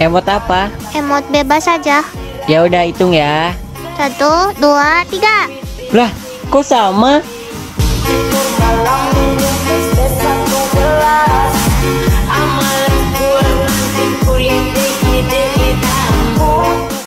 Emot apa? Emot bebas saja. Ya udah hitung ya. 1, 2, 3. Lah, kok sama?